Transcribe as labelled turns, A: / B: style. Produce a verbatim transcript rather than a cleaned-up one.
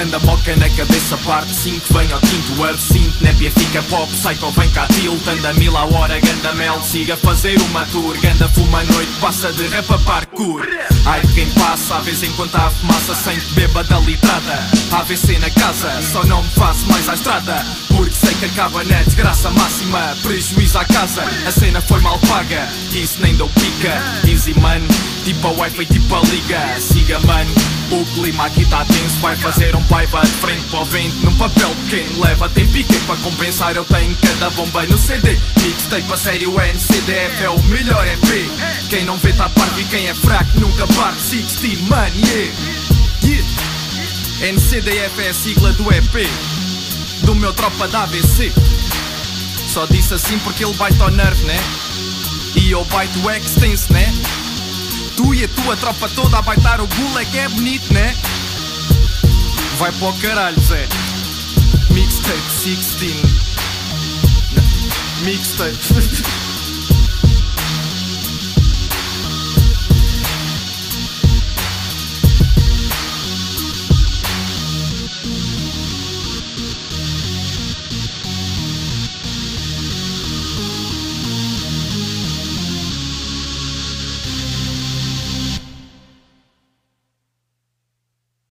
A: Ganda moca na cabeça, parte cinco, vem ao quinto absinto. Népia fica pop, psycho, vem cá tilt. Anda mil à hora, ganda mel, siga fazer uma tour. Ganda fuma a noite, passa de rap a parkour. Ai de quem passa, à vez enquanto há fumaça, sem te beba da litrada. A V C na casa, só não me faço mais à estrada, porque sei que acaba na desgraça máxima. Prejuízo à casa, a cena foi mal paga, isso nem deu pica. Easy mano, tipo a wifi, tipo a liga. Siga mano, o clima aqui tá tenso. Vai fazer um paiva de frente para o vento, num papel pequeno. Leva tem pique para compensar, eu tenho cada bomba no C D. Mixtape a sério, N C D F é o melhor E P. Quem não vê tá parvo e quem é fraco nunca parte. sessenta, man, yeah, yeah. N C D F é a sigla do E P do meu tropa da A V C. Só disse assim porque ele baita ao nerve, né? E eu baito o extense, né? Tu e a tua tropa toda a baitar o bulo é que é bonito, né? Vai para o caralho, Zé. Mixtape sixteen. Mixtape